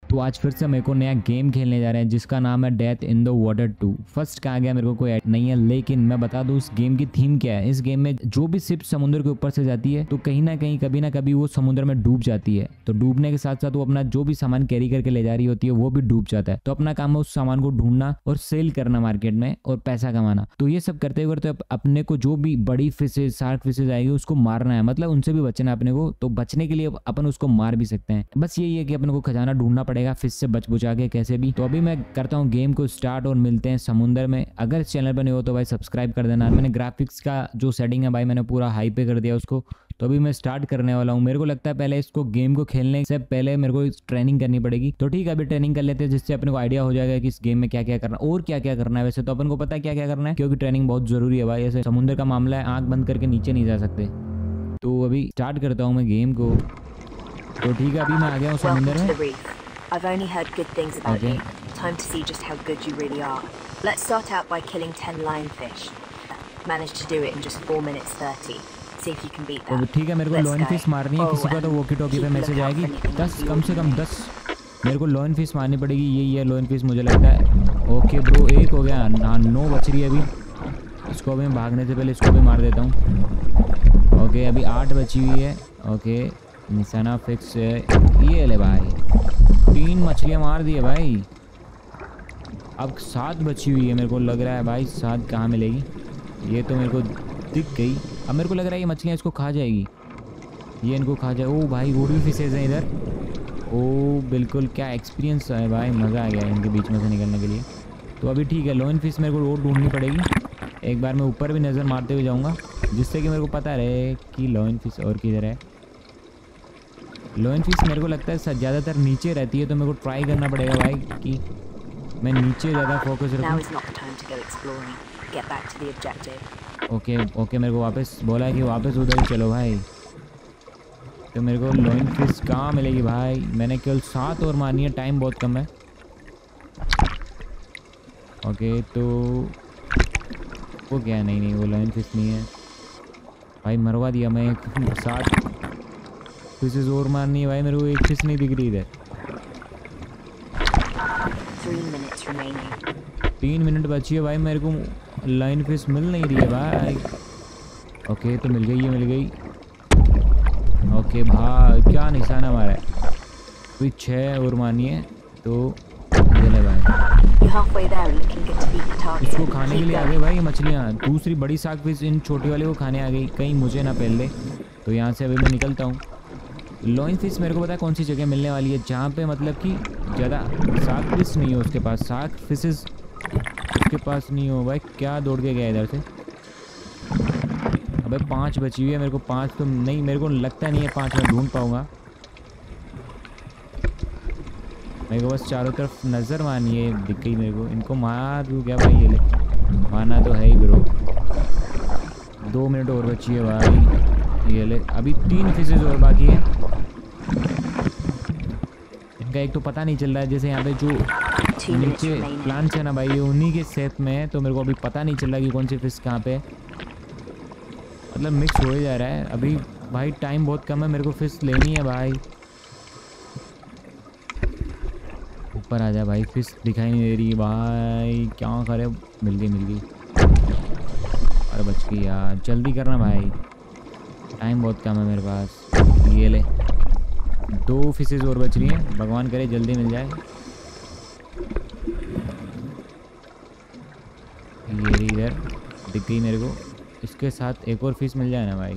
तो आज फिर से हम एक और नया गेम खेलने जा रहे हैं जिसका नाम है death in the water 2। First कहा गया मेरे को कोई नहीं है, लेकिन मैं बता दूं इस गेम की थीम क्या है। इस गेम में जो भी शिप समुद्र के ऊपर से जाती है तो कहीं ना कहीं कभी ना कभी वो समुद्र में डूब जाती है। तो डूबने के साथ साथ वो अपना जो भी सामान कैरी करके ले जा रही होती है वो भी डूब जाता है। तो अपना काम है उस सामान को ढूंढना और सेल करना मार्केट में और पैसा कमाना। तो ये सब करते करते अपने को जो भी बड़ी फिशेज शार्क फिशेज आएगी उसको मारना है, मतलब उनसे भी बचना है अपने को। तो बचने के लिए अपन उसको मार भी सकते हैं, बस यही है कि अपने को खजाना ढूंढना पड़ेगा फिश से बच बुचा के कैसे भी। तो अभी मैं करता हूँ गेम को स्टार्ट और मिलते हैं समुद्र में। अगर इस चैनल पर नहीं हो तो भाई सब्सक्राइब कर देना। मैंने ग्राफिक्स का जो सेटिंग है भाई मैंने पूरा हाई पे कर दिया उसको। तो अभी मैं स्टार्ट करने वाला हूँ। मेरे को लगता है पहले इसको गेम को खेलने से पहले मेरे को ट्रेनिंग करनी पड़ेगी। तो ठीक है अभी ट्रेनिंग कर लेते हैं जिससे अपने को आइडिया हो जाएगा कि इस गेम में क्या क्या करना और क्या क्या करना है। वैसे तो अपन को पता है क्या क्या करना है क्योंकि ट्रेनिंग बहुत जरूरी है भाई। ऐसे समुद्र का मामला है, आंख बंद करके नीचे नहीं जा सकते। तो अभी स्टार्ट करता हूँ मैं गेम को। तो ठीक है अभी मैं आ गया हूँ समुद्र में। I've only heard good things about you. Time to see just how good you really are. Let's start out by killing 10 lionfish. Managed to do it in just 4 minutes 30. See if you can beat that. ठीक है मेरे को lion fish मारनी है। किसी का तो walkie talkie पे मैसेज आएगी 10, कम से कम 10 मेरे को लॉइन फिश मारनी पड़ेगी। यही है लॉइन फिश मुझे लगता है। ओके ब्रो, एक हो गया, 9 बच रही है अभी। इसको अभी भागने से पहले इसको भी मार देता हूँ। ओके अभी 8 बची हुई है। ओके निशाना फिक्स है, ये ले भाई 3 मछलियाँ मार दी है भाई। अब 7 बची हुई है। मेरे को लग रहा है भाई 7 कहाँ मिलेगी, ये तो मेरे को दिख गई। अब मेरे को लग रहा है ये मछलियाँ इसको खा जाएगी, ये इनको खा जाए। ओ भाई और भी फिशेज हैं इधर। ओ बिल्कुल, क्या एक्सपीरियंस है भाई, मज़ा आ गया इनके बीच में से निकलने के लिए। तो अभी ठीक है लॉइन फिश मेरे को और ढूंढनी पड़ेगी। एक बार मैं ऊपर भी नज़र मारते हुए जाऊँगा जिससे कि मेरे को पता रहे कि लॉइन फिश और किधर है। लॉइन फिश मेरे को लगता है ज़्यादातर नीचे रहती है, तो मेरे को ट्राई करना पड़ेगा भाई कि मैं नीचे ज़्यादा फोकस रखूँ। ओके ओके मेरे को वापस बोला है कि वापस उधर ही चलो भाई। तो मेरे को लॉइन फिश कहाँ मिलेगी भाई। मैंने केवल 7 और मारनी है, टाइम बहुत कम है। ओके तो वो क्या, नहीं वो लॉइन फिश नहीं है भाई, मरवा दिया मैं। 7 फिशेज और मारनी है भाई, मेरे को एक फिश नहीं दिख रही इधर। 3 मिनट बची है भाई, मेरे को लाइन फिश मिल नहीं रही है भाई। ओके तो मिल गई, ये मिल गई। ओके भाई क्या निशाना मारा है, कोई 6 और मारनी है तो चले भाई। इसको खाने के लिए आ गए भाई मछलियाँ। दूसरी बड़ी शार्क फिश इन छोटी वाले को खाने आ गई, कहीं मुझे ना पहले। तो यहाँ से अभी मैं निकलता हूँ। लॉइन फिश मेरे को पता है कौन सी जगह मिलने वाली है जहाँ पे मतलब कि ज़्यादा शार्क फिश नहीं हो उसके पास, शार्क फिशेस उसके पास नहीं हो भाई। क्या दौड़ के गया इधर से। अबे 5 बची हुई है, मेरे को 5 तो नहीं, मेरे को लगता नहीं है 5 मैं ढूंढ पाऊँगा। मेरे को बस चारों तरफ नज़र मारनी है, दिख गई मेरे को। इनको मार दूँ क्या भाई, ये ले मारना तो है ही ब्रो। 2 मिनट और बची है भाई, ये ले। अभी 3 फिशेज और बाकी है। इनका एक तो पता नहीं चल रहा है, जैसे यहाँ पे जो नीचे प्लांट्स है ना भाई ये उन्हीं के शेप में है, तो मेरे को अभी पता नहीं चल रहा कि कौन सी फिश कहाँ पे है। मतलब मिक्स हो ही जा रहा है अभी भाई। टाइम बहुत कम है, मेरे को फिश लेनी है भाई। ऊपर आ जा भाई, फिश दिखाई नहीं दे रही भाई, क्या करे। मिल गई। अरे बच गई यार, जल्दी करना भाई, टाइम बहुत कम है मेरे पास। ये ले 2 फिशेज और बच रही हैं, भगवान करे जल्दी मिल जाए। ये रही इधर, दिख गई मेरे को। इसके साथ एक और फिश मिल जाए ना भाई।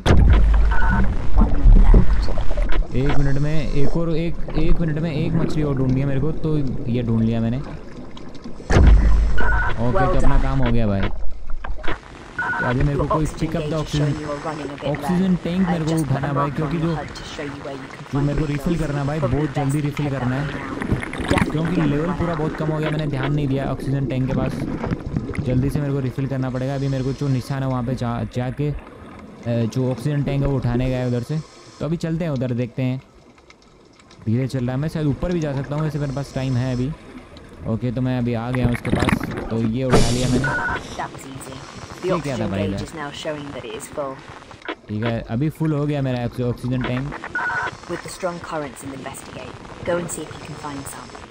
1 मिनट में एक मिनट में एक मछली और ढूंढनी है मेरे को। तो ये ढूंढ लिया मैंने। ओके तो अपना काम हो गया भाई। तो अभी मेरे को कोई पिकअप द ऑक्सीजन टैंक मेरे को उठाना भाई, क्योंकि जो मेरे को रिफ़िल करना भाई, बहुत जल्दी रिफ़िल करना है क्योंकि लेवल पूरा बहुत कम हो गया। मैंने ध्यान नहीं दिया ऑक्सीजन टैंक के पास, जल्दी से मेरे को रिफ़िल करना पड़ेगा। अभी मेरे को जो निशान है वहाँ पे जाके जो ऑक्सीजन टैंक है वो उठाने गया है उधर से। तो अभी चलते हैं उधर, देखते हैं। धीरे चल रहा है, मैं शायद ऊपर भी जा सकता हूँ, वैसे मेरे पास टाइम है अभी। ओके तो मैं अभी आ गया हूँ उसके पास। तो ये उठा लिया मैंने। ये क्या था भाई, ठीक है अभी फुल हो गया मेरा oxygen tank. With the strong currents and investigate. Go and see if you can find some.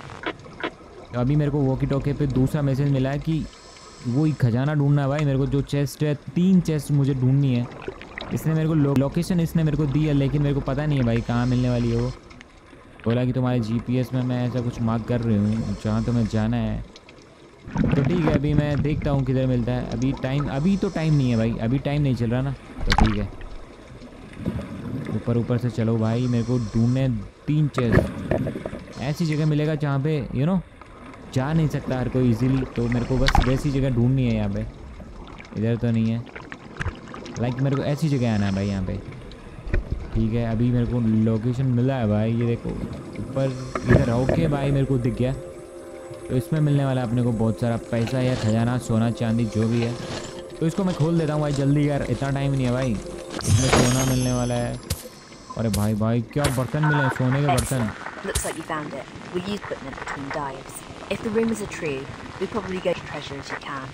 तो अभी मेरे को वॉकी टॉकी पे दूसरा मैसेज मिला है कि वो ही खजाना ढूंढना है भाई मेरे को। जो चेस्ट है 3 चेस्ट मुझे ढूंढनी है। इसने मेरे को लोकेशन इसने मेरे को दी है, लेकिन मेरे को पता नहीं है भाई कहाँ मिलने वाली है वो। बोला कि तुम्हारे जीपीएस में मैं ऐसा कुछ मार्क कर रही हूँ जहाँ तुम्हें जाना है। तो ठीक है, अभी मैं देखता हूँ किधर मिलता है। अभी तो टाइम नहीं है भाई, अभी टाइम नहीं चल रहा ना, तो ठीक है। ऊपर से चलो भाई, मेरे को ढूंढने 3 चेस्ट। ऐसी जगह मिलेगा जहाँ पे जा नहीं सकता हर कोई इजीली, तो मेरे को बस वैसी जगह ढूंढनी है यहाँ पे। इधर तो नहीं है, लाइक मेरे को ऐसी जगह आना है भाई यहाँ पे। ठीक है, अभी मेरे को लोकेशन मिला है भाई, ये देखो ऊपर इधर। ओके भाई, मेरे को दिख गया। तो इसमें मिलने वाला है अपने को बहुत सारा पैसा या खजाना, सोना चांदी जो भी है। तो इसको मैं खोल देता हूँ भाई जल्दी यार, इतना टाइम नहीं है भाई। इसमें सोना मिलने वाला है। अरे भाई क्या बर्तन मिले, सोने के बर्तन। Looks like you found it. We use equipment between dives. If the rumors are true, we probably get as treasure as you can.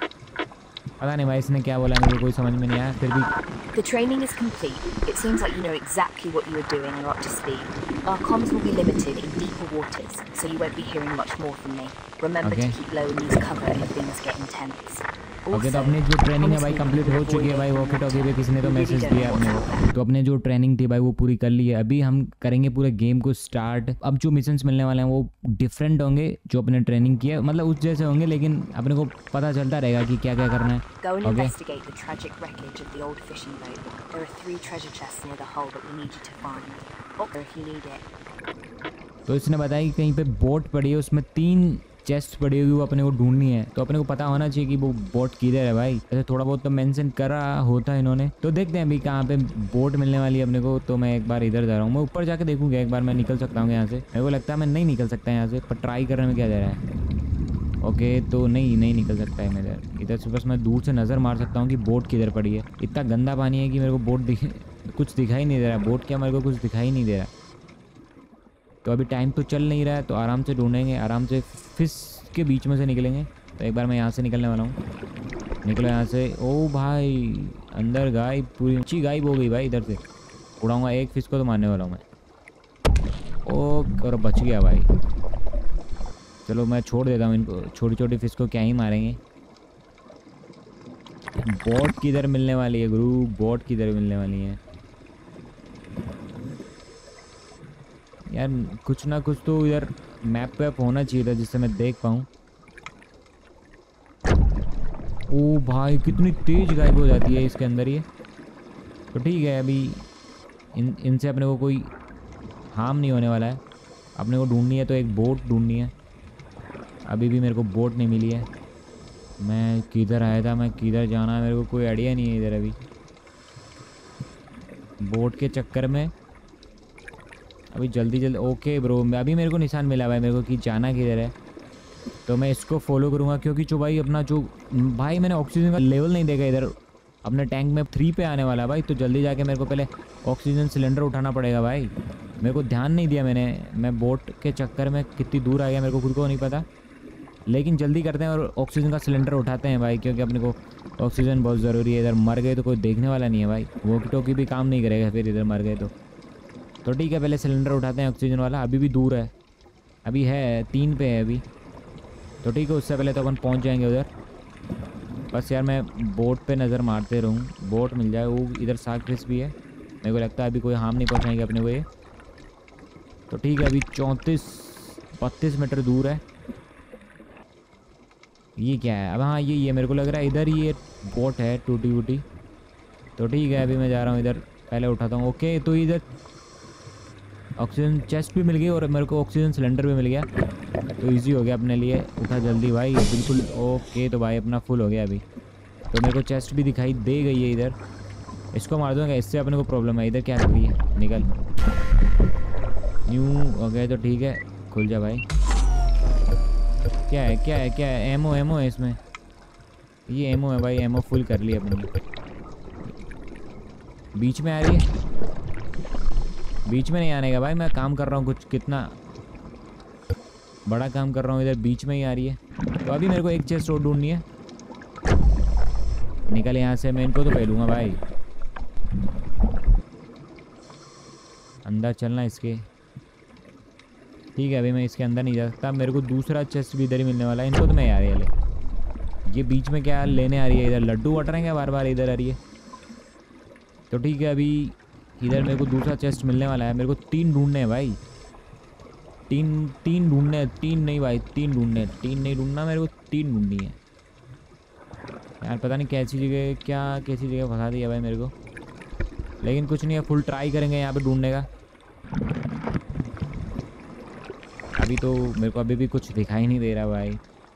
पता नहीं भाई इसने क्या बोला, मुझे कोई समझ में नहीं आया। फिर भी The training is complete. It seems like you know exactly what you are doing and are up to speed. Our comms will be limited in deeper waters, so you won't be hearing much more from me. Remember to keep low and use cover if things get intense. Okay, तो अपनी जो training है भाई complete हो चुकी है भाई। Walkie talkie पे किसी ने तो मैसेज दिया अपने को, तो अपने जो ट्रेनिंग थी भाई वो पूरी कर ली है। अभी हम करेंगे पूरे गेम को स्टार्ट। अब जो मिशंस मिलने वाले हैं वो डिफरेंट होंगे जो अपने ट्रेनिंग किया, मतलब उस जैसे होंगे, लेकिन अपने को पता चलता रहेगा कि क्या क्या करना है। Go and investigate the tragic wreckage of the old fishing boat. There are 3 treasure chests near the hull that we need you to find. Or if you need it. तो इसने बताया कि कहीं पे बोट पड़ी है, उसमें 3 चेस्ट पड़ी हुई, वो अपने को ढूंढनी है। तो अपने को पता होना चाहिए कि वो बोट किधर है भाई। ऐसे थोड़ा बहुत तो मेंशन करा होता है इन्होंने। तो देखते हैं अभी कहाँ पे बोट मिलने वाली है अपने को। तो मैं एक बार इधर जा रहा हूँ, मैं ऊपर जाके देखूंगा एक बार मैं निकल सकता हूँ यहाँ से। मेरे को लगता है मैं नहीं निकल सकता यहाँ से, पर ट्राई करने में क्या जा रहा है। ओके, तो नहीं निकल सकता है मैं इधर से। बस मैं दूर से नज़र मार सकता हूँ कि बोट किधर पड़ी है। इतना गंदा पानी है कि मेरे को बोट कुछ दिखाई नहीं दे रहा। बोट क्या, मेरे को कुछ दिखाई नहीं दे रहा। तो अभी टाइम तो चल नहीं रहा है, तो आराम से ढूंढेंगे, आराम से फिश के बीच में से निकलेंगे। तो एक बार मैं यहाँ से निकलने वाला हूँ। निकलो यहाँ से। ओ भाई, अंदर गायब, पूरी ऊँची गायब हो गई भाई। इधर से उड़ाऊँगा एक फिश को तो मारने वाला हूँ मैं। ओ, और बच गया भाई। चलो मैं छोड़ देता हूँ इनको, छोटी छोटी फिश को क्या ही मारेंगे। बोट किधर मिलने वाली है गुरु, बोट किधर मिलने वाली है यार। कुछ ना कुछ तो इधर मैप पे होना चाहिए था जिससे मैं देख पाऊँ। ओ भाई, कितनी तेज गायब हो जाती है इसके अंदर ये। तो ठीक है, अभी इनसे अपने को कोई हार्म नहीं होने वाला है। अपने को ढूंढनी है तो एक बोट ढूंढनी है। अभी भी मेरे को बोट नहीं मिली है। मैं किधर आया था, मैं किधर जाना है, मेरे को कोई आइडिया नहीं है इधर। अभी बोट के चक्कर में अभी जल्दी ओके ब्रो, अभी मेरे को निशान मिला भाई मेरे को कि जाना किधर है। तो मैं इसको फॉलो करूँगा, क्योंकि जो भाई अपना जो भाई मैंने ऑक्सीजन का लेवल नहीं देखा इधर। अपने टैंक में 3 पे आने वाला भाई। तो जल्दी जाके मेरे को पहले ऑक्सीजन सिलेंडर उठाना पड़ेगा भाई। मेरे को ध्यान नहीं दिया मैंने, मैं बोट के चक्कर में कितनी दूर आ गया मेरे को खुद को नहीं पता। लेकिन जल्दी करते हैं और ऑक्सीजन का सिलेंडर उठाते हैं भाई, क्योंकि अपने को ऑक्सीजन बहुत ज़रूरी है। इधर मर गए तो कोई देखने वाला नहीं है भाई। वॉकी टॉकी भी काम नहीं करेगा फिर इधर मर गए तो ठीक है, पहले सिलेंडर उठाते हैं ऑक्सीजन वाला। अभी भी दूर है, अभी है 3 पे है अभी। तो ठीक है, उससे पहले तो अपन पहुंच जाएंगे उधर। बस यार मैं बोट पे नज़र मारते रहूँ, बोट मिल जाए। वो इधर शार्क फिश भी है, मेरे को लगता है अभी कोई हार्म नहीं पहुंचाएंगे अपने को ये। तो ठीक है, अभी 32 मीटर दूर है। ये क्या है अब, हाँ ये मेरे को लग रहा है इधर ये बोट है टूटी वूटी। तो ठीक है, अभी मैं जा रहा हूँ इधर, पहले उठाता हूँ। ओके, तो इधर ऑक्सीजन चेस्ट भी मिल गई और मेरे को ऑक्सीजन सिलेंडर भी मिल गया। तो इजी हो गया अपने लिए। उठा जल्दी भाई, बिल्कुल। ओके, तो भाई अपना फुल हो गया अभी। तो मेरे को चेस्ट भी दिखाई दे गई है इधर। इसको मार दूँगा, इससे अपने को प्रॉब्लम है। इधर क्या कर रही है, निकल। न्यू हो गया तो ठीक है, खुल जा भाई। क्या है एमओ है इसमें। ये एमओ है भाई, एमओ फुल कर लिया अपनी। बीच में आ रही है, बीच में नहीं आने का भाई। मैं काम कर रहा हूँ कुछ, कितना बड़ा काम कर रहा हूँ, इधर बीच में ही आ रही है। तो अभी मेरे को एक चेस्ट और ढूंढनी है। निकल यहाँ से, मैं इनको तो पहलूँगा भाई। अंदर चलना इसके। ठीक है, अभी मैं इसके अंदर नहीं जा सकता। मेरे को दूसरा चेस्ट भी इधर ही मिलने वाला है। इनको तो मैं यार ये बीच में क्या लेने आ रही है? इधर लड्डू बट रहे हैं क्या? बार बार इधर आ रही है। तो ठीक है, अभी इधर मेरे को दूसरा चेस्ट मिलने वाला है। मेरे को 3 ढूंढने हैं भाई, 3 ढूंढने हैं। 3 नहीं भाई, 3 ढूंढने हैं। 3 नहीं ढूंढना मेरे को, 3 ढूंढनी है यार। पता नहीं कैसी जगह, कैसी जगह फंसा दिया भाई मेरे को, लेकिन कुछ नहीं है, फुल ट्राई करेंगे यहाँ पे ढूंढने का। अभी तो मेरे को अभी भी कुछ दिखाई नहीं दे रहा भाई।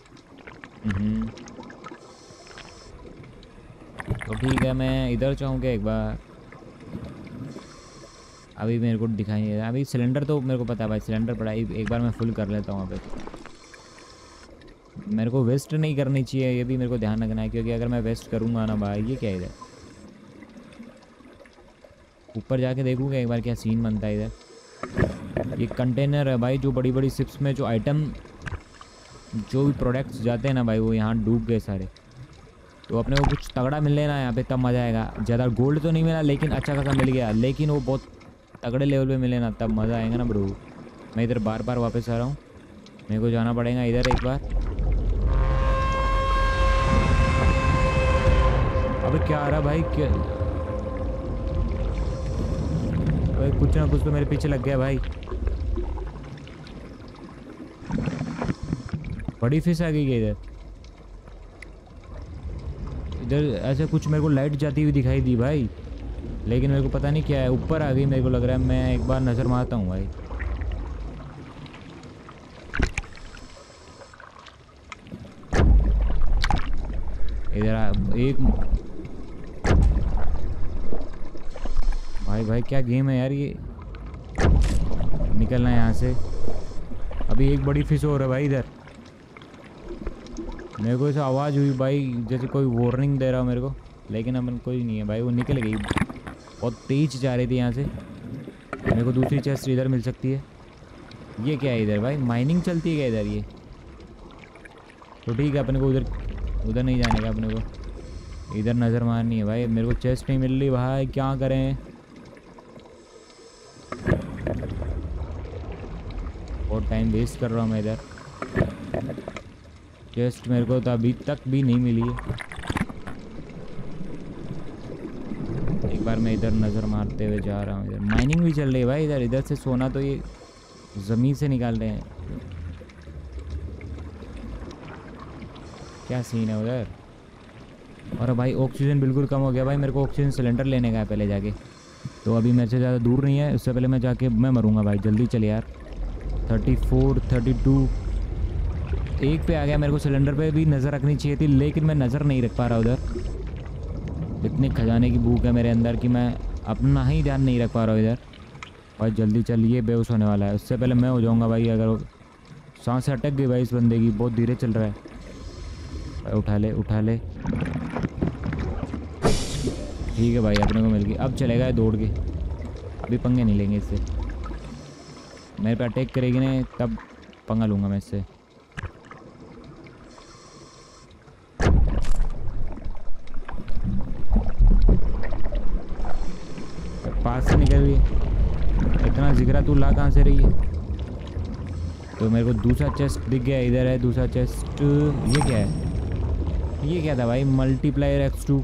तो ठीक है, मैं इधर चाहूँगा एक बार। अभी मेरे को दिखाई नहीं दे रहा। अभी सिलेंडर तो मेरे को पता है भाई, सिलेंडर पड़ा है। एक बार मैं फुल कर लेता हूँ वहाँ पे। मेरे को वेस्ट नहीं करनी चाहिए, ये भी मेरे को ध्यान रखना है, क्योंकि अगर मैं वेस्ट करूँगा ना भाई, ये क्या इधर ऊपर जाके देखूँगा एक बार क्या सीन बनता है इधर। ये कंटेनर है भाई, जो बड़ी बड़ी शिप्स में जो आइटम, जो भी प्रोडक्ट्स जाते हैं ना भाई, वो यहाँ डूब गए सारे। तो अपने को कुछ तगड़ा मिल लेना यहाँ पे, तब मज़ा आएगा। ज़्यादा गोल्ड तो नहीं मिला, लेकिन अच्छा खासा मिल गया, लेकिन वो बहुत तगड़े लेवल पे मिले ना, तब मज़ा आएगा ना ब्रो। मैं इधर बार बार वापस आ रहा हूँ, मेरे को जाना पड़ेगा इधर एक बार। अबे क्या आ रहा भाई? क्या भाई, कुछ ना कुछ तो मेरे पीछे लग गया भाई। बड़ी फिश आ गई है इधर। इधर ऐसे कुछ मेरे को लाइट जाती हुई दिखाई दी भाई, लेकिन मेरे को पता नहीं क्या है। ऊपर आ गई मेरे को लग रहा है। मैं एक बार नज़र मारता हूँ भाई। इधर एक भाई क्या गेम है यार ये। निकलना है यहाँ से। अभी एक बड़ी फिश हो रहा है भाई इधर। मेरे को ऐसा आवाज़ हुई भाई जैसे कोई वार्निंग दे रहा हो मेरे को, लेकिन अब कोई नहीं है भाई। वो निकल गई, बहुत तेज जा रही थी यहाँ से। मेरे को दूसरी चेस्ट इधर मिल सकती है। ये क्या है इधर भाई? माइनिंग चलती है क्या इधर? ये तो ठीक है, अपने को उधर नहीं जाने का, अपने को इधर नज़र मारनी है भाई। मेरे को चेस्ट नहीं मिल रही भाई, क्या करें? बहुत टाइम वेस्ट कर रहा हूँ मैं इधर। चेस्ट मेरे को तो अभी तक भी नहीं मिली है। एक बार मैं इधर नज़र मारते हुए जा रहा हूँ। इधर माइनिंग भी चल रही है भाई। इधर से सोना तो ये ज़मीन से निकाल रहे हैं। क्या सीन है उधर? और भाई ऑक्सीजन बिल्कुल कम हो गया भाई। मेरे को ऑक्सीजन सिलेंडर लेने का है पहले जाके। तो अभी मेरे से ज़्यादा दूर नहीं है, उससे पहले मैं जाके मैं मरूंगा भाई। जल्दी चल यार। 34 32 एक पे आ गया। मेरे को सिलेंडर पे भी नज़र रखनी चाहिए थी, लेकिन मैं नज़र नहीं रख पा रहा उधर। इतनी खजाने की भूख है मेरे अंदर कि मैं अपना ही ध्यान नहीं रख पा रहा हूँ इधर। भाई जल्दी चल, ये बेहोश होने वाला है। उससे पहले मैं हो जाऊँगा भाई। अगर सांसें अटक गई भाई इस बंदे की, बहुत धीरे चल रहा है भाई। उठा ले उठा ले। ठीक है भाई, अपने को मिल गई। अब चलेगा दौड़ के। अभी पंगे नहीं लेंगे इससे। मेरे पे अटैक करेगी ना, तब पंगा लूँगा मैं इससे। पास से निकल रही है। इतना जिगरा तू ला कहाँ से रही है? तो मेरे को दूसरा चेस्ट दिख गया। इधर है दूसरा चेस्ट। ये क्या है? ये क्या था भाई? Multiplier X2।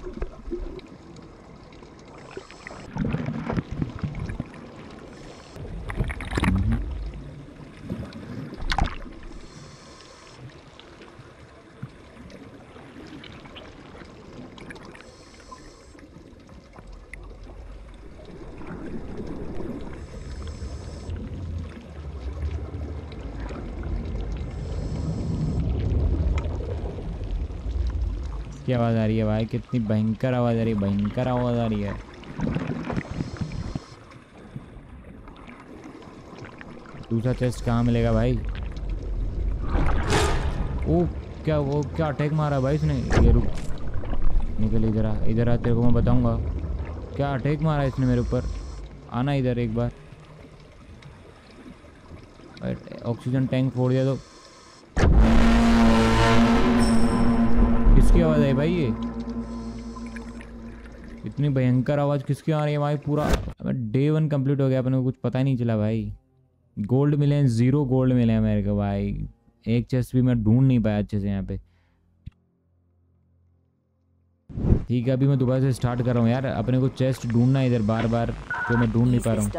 की आवाज़ आ रही है भाई? कितनी भयंकर आवाज़ आ रही है, भयंकर आवाज़ आ रही है। दूसरा चेस्ट कहाँ मिलेगा भाई? वो क्या अटैक मारा भाई इसने? ये रुक, निकल इधर आ। इधर आ, तेरे को मैं बताऊंगा क्या अटैक मारा इसने मेरे ऊपर। आना इधर एक बार। ऑक्सीजन टैंक फोड़ दिया तो किसकी आवाज़ आई भाई? ये इतनी भयंकर आवाज़ किसकी आ रही है भाई? पूरा Day 1 कंप्लीट हो गया, अपने को कुछ पता ही नहीं चला भाई। गोल्ड मिले हैं, 0 गोल्ड मिले हैं मेरे को भाई। एक चेस्ट भी मैं ढूंढ नहीं पाया अच्छे से यहाँ पे। ठीक है, अभी मैं दोबारा से स्टार्ट कर रहा हूँ यार। अपने को चेस्ट ढूंढना है इधर बार बार, जो मैं ढूंढ नहीं पा रहा हूँ।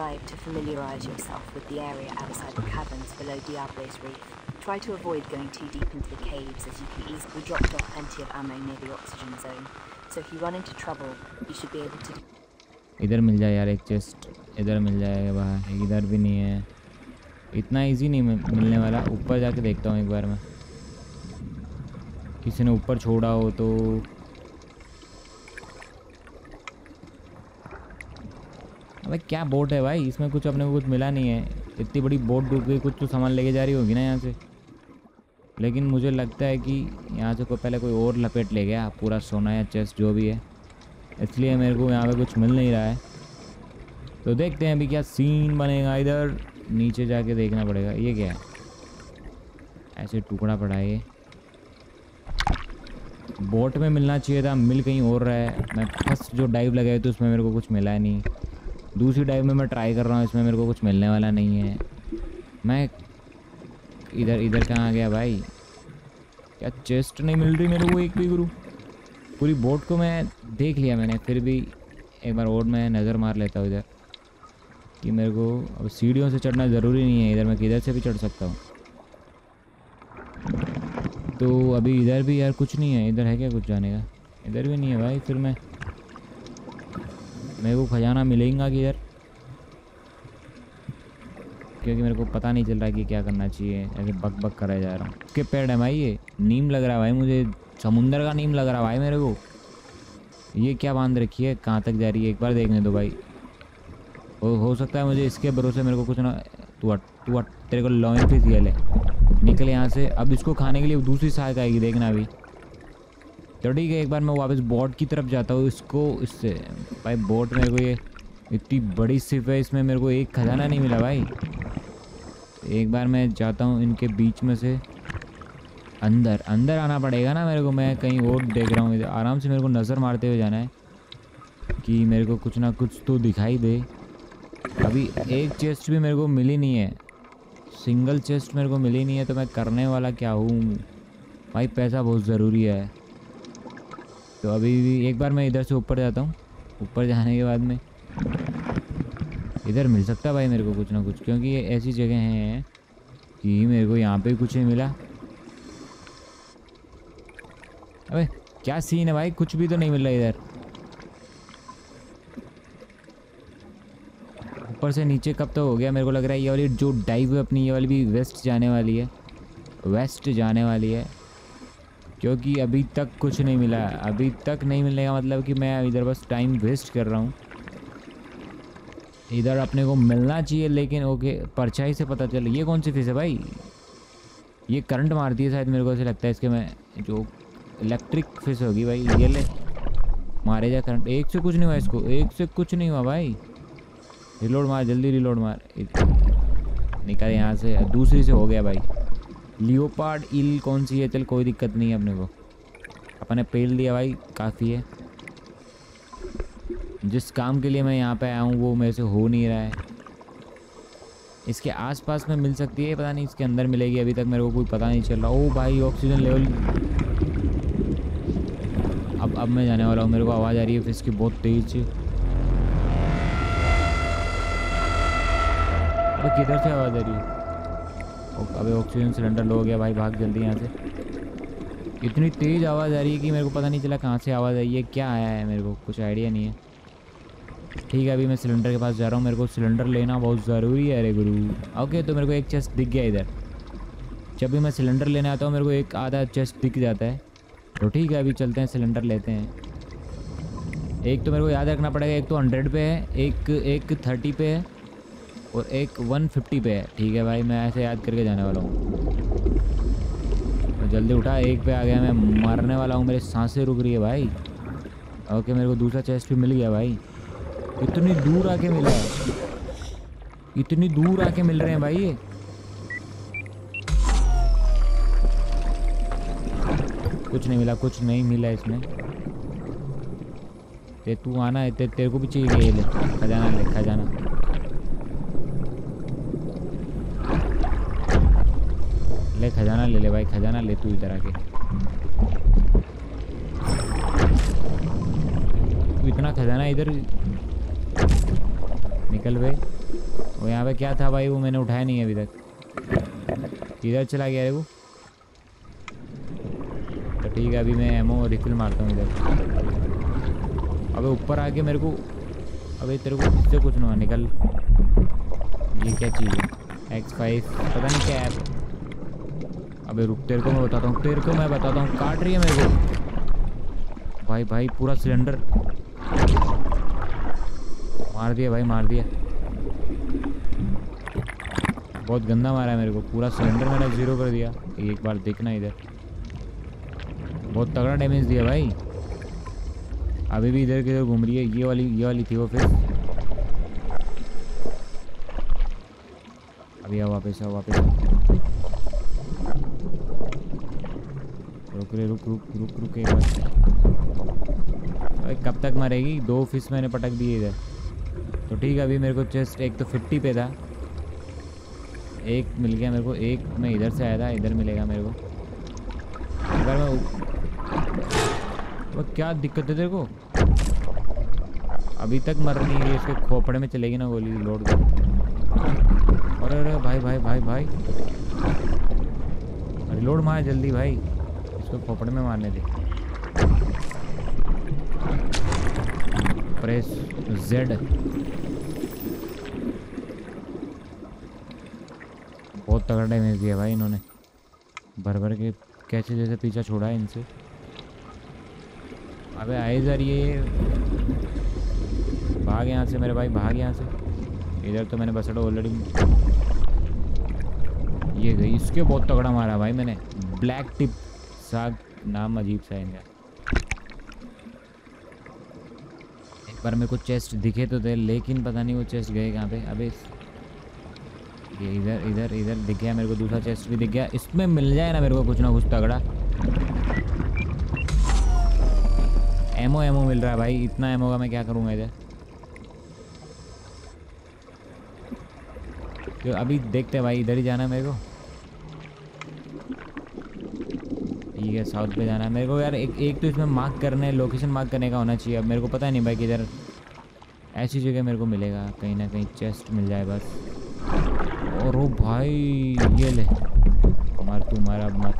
Try to avoid going too deep into the caves, as you can easily drop off plenty of ammo near the oxygen zone. So if you run into trouble, you should be able to. इधर मिल जाए यार एक chest, इधर मिल जाएगा भाई। इधर भी नहीं है, इतना इजी नहीं मिलने वाला। ऊपर जाके देखता हूँ एक बार मैं, किसी ने ऊपर छोड़ा हो तो। अबे क्या बोट है भाई, इसमें कुछ अपने को कुछ मिला नहीं है। इतनी बड़ी बोट डूब गई, कुछ तो सामान लेके जा रही होगी ना यहाँ से। लेकिन मुझे लगता है कि यहाँ से पहले कोई और लपेट ले गया पूरा सोना या चेस्ट जो भी है, इसलिए मेरे को यहाँ पे कुछ मिल नहीं रहा है। तो देखते हैं अभी क्या सीन बनेगा। इधर नीचे जाके देखना पड़ेगा। ये क्या है, ऐसे टुकड़ा पड़ा है। ये बोट में मिलना चाहिए था, मिल कहीं और रहा है। मैं फर्स्ट जो डाइव लगाई तो उसमें मेरे को कुछ मिला नहीं। दूसरी डाइव में मैं ट्राई कर रहा हूँ, इसमें मेरे को कुछ मिलने वाला नहीं है। मैं इधर कहाँ आ गया भाई? क्या चेस्ट नहीं मिल रही मेरे को एक भी गुरु? पूरी बोट को मैं देख लिया मैंने, फिर भी एक बार और मैं नज़र मार लेता हूँ इधर कि मेरे को अब सीढ़ियों से चढ़ना ज़रूरी नहीं है। इधर मैं किधर से भी चढ़ सकता हूँ। तो अभी इधर भी यार कुछ नहीं है। इधर है क्या कुछ जाने का? इधर भी नहीं है भाई। फिर मेरे को खजाना मिलेगा किधर? क्योंकि मेरे को पता नहीं चल रहा कि क्या करना चाहिए। ऐसे बक बक करा जा रहा हूँ। उसके पेड़ है भाई, ये नीम लग रहा है भाई मुझे, समुंदर का नीम लग रहा है भाई मेरे को। ये क्या बांध रखी है, कहाँ तक जा रही है एक बार देखने दो भाई। हो सकता है मुझे इसके भरोसे मेरे को कुछ ना। तू तेरे को लॉइन फिश गया है, निकल यहाँ से। अब इसको खाने के लिए दूसरी सहायता आएगी, देखना अभी। तो ठीक है, एक बार मैं वापस बोट की तरफ जाता हूँ। इससे भाई बोट मेरे को ये इतनी बड़ी सिप है, इसमें मेरे को एक खजाना नहीं मिला भाई। एक बार मैं जाता हूँ इनके बीच में से अंदर आना पड़ेगा ना मेरे को। मैं कहीं और देख रहा हूँ, आराम से मेरे को नज़र मारते हुए जाना है कि मेरे को कुछ ना कुछ तो दिखाई दे। अभी एक चेस्ट भी मेरे को मिली नहीं है, सिंगल चेस्ट मेरे को मिली नहीं है। तो मैं करने वाला क्या हूँ भाई? पैसा बहुत ज़रूरी है। तो अभी भी एक बार मैं इधर से ऊपर जाता हूँ। ऊपर जाने के बाद में इधर मिल सकता है भाई मेरे को कुछ ना कुछ, क्योंकि ये ऐसी जगह हैं कि मेरे को यहाँ पे कुछ नहीं मिला। अबे क्या सीन है भाई, कुछ भी तो नहीं मिल रहा इधर। ऊपर से नीचे कब तक हो गया? मेरे को लग रहा है ये वाली जो डाइव है अपनी, ये वाली भी वेस्ट जाने वाली है, क्योंकि अभी तक कुछ नहीं मिला। अभी तक नहीं मिलने का मतलब कि मैं इधर बस टाइम वेस्ट कर रहा हूँ। इधर अपने को मिलना चाहिए, लेकिन ओके परछाई से पता चल। ये कौन सी फिश है भाई? ये करंट मारती है शायद, मेरे को ऐसे लगता है। इसके मैं जो इलेक्ट्रिक फिश होगी भाई। ये ले मारे जा करंट। एक से कुछ नहीं हुआ इसको, एक से कुछ नहीं हुआ भाई। रिलोड मार, जल्दी रिलोड मार। निकल यहाँ से। दूसरी से हो गया भाई। लियोपार्ड ईल कौन सी है? चल कोई दिक्कत नहीं है, अपने को अपने पेल दिया भाई, काफ़ी है। जिस काम के लिए मैं यहाँ पे आया हूँ वो मेरे से हो नहीं रहा है। इसके आसपास में मिल सकती है, पता नहीं इसके अंदर मिलेगी। अभी तक मेरे को कोई पता नहीं चल रहा। ओ भाई ऑक्सीजन लेवल। अब मैं जाने वाला हूँ। मेरे को आवाज़ आ रही है फिश की बहुत तेज। अब किधर से आवाज़ आ रही है? अबे ऑक्सीजन सिलेंडर लो हो गया भाई, भाग जल्दी यहाँ से। इतनी तेज़ आवाज़ आ रही है कि मेरे को पता नहीं चला कहाँ से आवाज़ आई है, क्या आया है, मेरे को कुछ आइडिया नहीं है। ठीक है, अभी मैं सिलेंडर के पास जा रहा हूँ। मेरे को सिलेंडर लेना बहुत ज़रूरी है। अरे गुरु ओके, तो मेरे को एक चेस्ट दिख गया इधर। जब भी मैं सिलेंडर लेने आता हूँ मेरे को एक आधा चेस्ट दिख जाता है। तो ठीक है, अभी चलते हैं सिलेंडर लेते हैं। एक तो मेरे को याद रखना पड़ेगा, एक तो 100 पे है, एक 30 पे है और एक 150 पे है। ठीक है भाई, मैं ऐसे याद करके जाने वाला हूँ। तो जल्दी उठा, एक पे आ गया, मैं मारने वाला हूँ। मेरी सांसें रुक रही है भाई। ओके, मेरे को दूसरा चेस्ट भी मिल गया भाई। इतनी दूर आके मिला है, इतनी दूर आके मिल रहे हैं भाई ये। कुछ नहीं मिला, कुछ नहीं मिला इसमें। तू आना है, तेरे को भी चाहिए। ये ले खजाना, ले खजाना। ले खजाना ले ले भाई, खजाना ले तू इधर आके। तू इतना खजाना इधर निकल भाई। वो यहाँ पे क्या था भाई, वो मैंने उठाया नहीं है अभी तक। इधर चला गया है वो। तो ठीक है, अभी मैं एमओ रिफिल मारता हूँ इधर। अबे ऊपर आके मेरे को, अबे तेरे को इससे कुछ ना निकल। ये क्या चीज़ है? X5 पता नहीं क्या है। अबे रुक, तेरे को मैं बताता हूँ, तेरे को मैं बताता हूँ। काट रही है मेरे को भाई। भाई पूरा सिलेंडर मार दिया भाई, मार दिया। बहुत गंदा मारा है मेरे को, पूरा सिलेंडर मेरा 0 कर दिया। एक बार देखना इधर, बहुत तगड़ा डैमेज दिया भाई। अभी भी इधर किधर घूम रही है। ये वाली थी वो। फिर अभी आओ वापस, आओ वापस। रुक रे, रुक रुक रुक रुक एक बार। भाई कब तक मरेगी? 2 फिश मैंने पटक दिए इधर। तो ठीक है, अभी मेरे को चेस्ट एक तो 50 पे था, एक मिल गया मेरे को। एक मैं इधर से आया था, इधर मिलेगा मेरे को। अगर मैं वो क्या दिक्कत है तेरे को? अभी तक मर नहीं है, इसके खोपड़े में चलेगी ना गोली। लोड कर। अरे अरे भाई भाई भाई भाई, रिलोड मार जल्दी भाई, इसको खोपड़े में मारने दे। Press Z। बहुत तगड़ा डैमेज दिया भाई इन्होंने, भर भर के कैसे जैसे पीछा छोड़ा है इनसे। अबे आए जा रही है, भाग यहाँ से मेरे भाई, भाग यहाँ से। इधर तो मैंने बसड़ा ऑलरेडी। ये गई, इसके बहुत तगड़ा मारा भाई मैंने। ब्लैक टिप साग, नाम अजीब सा है इनका। एक बार मेरे को चेस्ट दिखे तो थे, लेकिन पता नहीं वो चेस्ट गए कहाँ पे। अबे ये इधर इधर इधर दिख गया मेरे को, दूसरा चेस्ट भी दिख गया। इसमें मिल जाए ना मेरे को कुछ ना कुछ तगड़ा। एमओ मिल रहा है भाई, इतना एमओ का मैं क्या करूँगा इधर। तो अभी देखते हैं भाई, इधर ही जाना है मेरे को। ठीक है, साउथ पे जाना है मेरे को यार। एक तो इसमें मार्क करने, लोकेशन मार्क करने का होना चाहिए। अब मेरे को पता नहीं भाई किधर ऐसी जगह मेरे को मिलेगा, कहीं ना कहीं चेस्ट मिल जाए बस। और ओ भाई ये ले, मार तू, मार अब मार।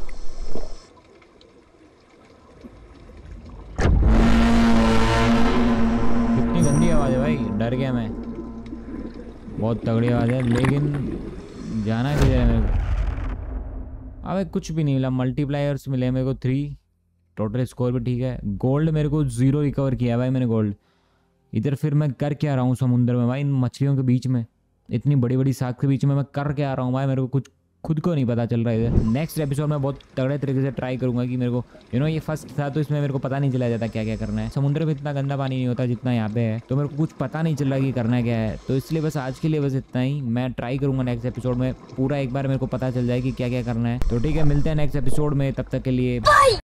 कितनी गंदी आवाज़ है भाई, डर गया मैं। बहुत तगड़ी आवाज़ है, लेकिन जाना किधर है मेरे को? अबे कुछ भी नहीं मिला। मल्टीप्लायर्स मिले मेरे को 3, टोटल स्कोर भी ठीक है। गोल्ड मेरे को 0 रिकवर किया भाई मैंने गोल्ड। इधर फिर मैं कर क्या रहा हूँ समुद्र में भाई, इन मछलियों के बीच में, इतनी बड़ी बड़ी साग के बीच में मैं कर क्या रहा हूँ भाई, मेरे को कुछ खुद को नहीं पता चल रहा है इधर। नेक्स्ट एपिसोड में बहुत तगड़े तरीके से ट्राई करूंगा कि मेरे को ये फर्स्ट था तो इसमें मेरे को पता नहीं चला जाता क्या क्या करना है। समुद्र में इतना गंदा पानी नहीं होता जितना यहाँ पे है, तो मेरे को कुछ पता नहीं चल रहा कि करना क्या है। तो इसलिए बस आज के लिए बस इतना ही। मैं ट्राई करूंगा नेक्स्ट एपिसोड में पूरा एक बार मेरे को पता चल जाए कि क्या क्या करना है। तो ठीक है, मिलते हैं नेक्स्ट एपिसोड में, तब तक के लिए